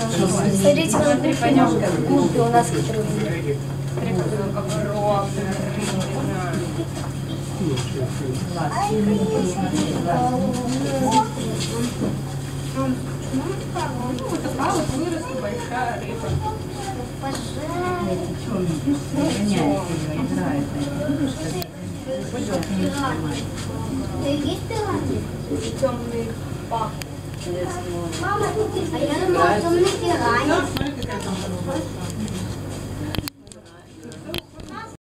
Смотрите, губки у нас, которые... Вот такая вот выросла большая рыба. Темный пах. Мама, а я думала, темный пиранья. Смотри, какая там.